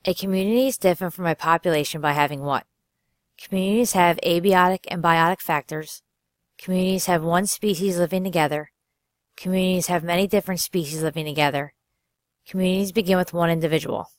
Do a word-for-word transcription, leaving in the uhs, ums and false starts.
A community is different from a population by having what? Communities have abiotic and biotic factors. Communities have one species living together. Communities have many different species living together. Communities begin with one individual.